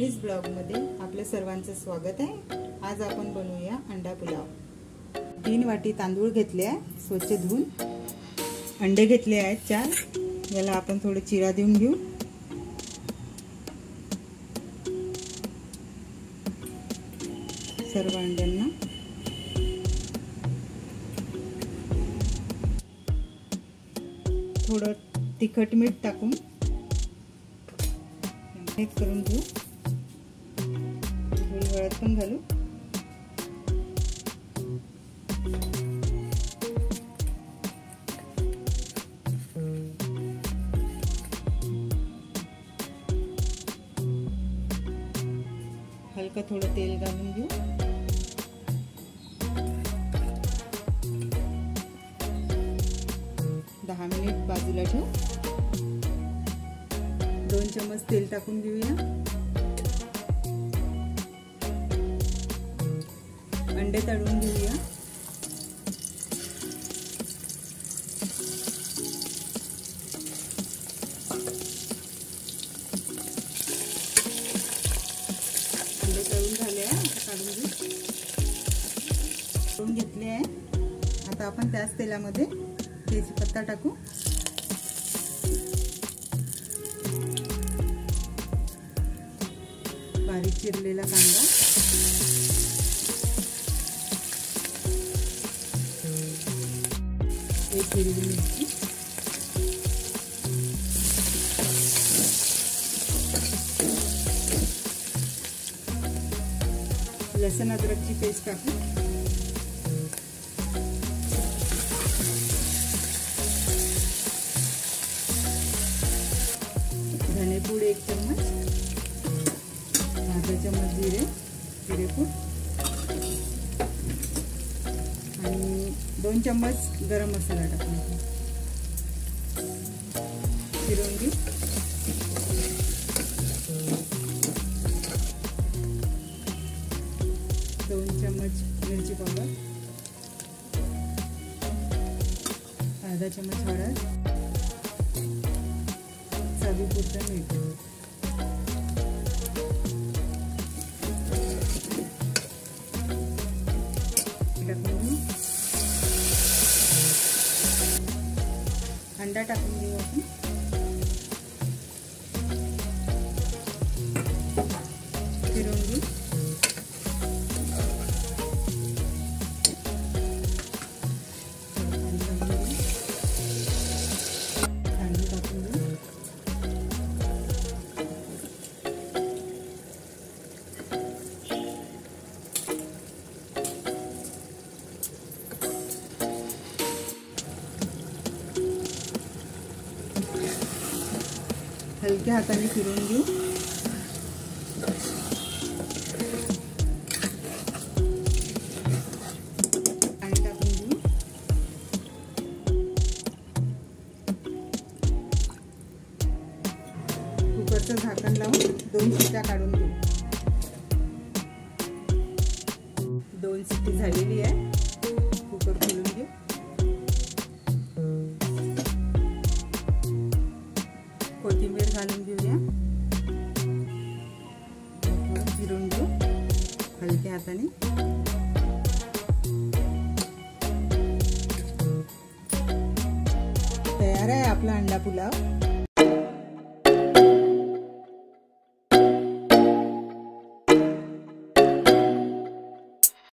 Lovelies ब्लॉगमध्ये आपल्या सर्वांचं स्वागत आहे। आज आपण बनवूया अंडा पुलाव। 3 वाटी तांदूळ घेतले आहे, स्वच्छ धुवून। अंडे घेतले आहेत 4। याला आपण थोडे चिरा देऊन घेऊ। सर्व अंड्यांना थोडं तिखट मीठ टाकून मिक्स करून घेऊ। थोडी हळद पण घालू। हलका थोडं तेल घालून घेऊ। दहा मिनिट बाजूला ठेवू। 2 चम्मच तेल टाकून घेऊया। अंडे तळून घेऊया। अंडे तळून झाले आहे, आता काढून घेऊ। तळून घेतले आहे। आता आपण त्याच तेलामध्ये तेजपत्ता टाकू। बारीक चिरलेला कांदा, एक हिरवी मिरची, लसूण अद्रकची पेस्ट टाकू। धनेपूड 1 चम्मच, आधा चम्मच जिरेपूड आणि 2 चम्मच गरम मसाला टाकून फिरवून घेऊ। 2 चम्मच मिरची पावडर, आधा चम्मच हळद, चवीपुरतं मीठ। अंडा टाकून घेऊ आपण। फिरवून घेऊ। तांदूळ टाकून घेऊ। हलक्या हाताने फिरवून घेऊ। पाणी टाकून घेऊ। कुकरचं झाकण लावून 2 शिट्ट्या काढून घेऊ। 2 शिट्टी झालेली आहे। कुकर खोलून घेऊ। कोथिंबीर घालून घेऊया। फिरवून घेऊ हलक्या हाताने। तयार आहे आपला अंडा पुलाव।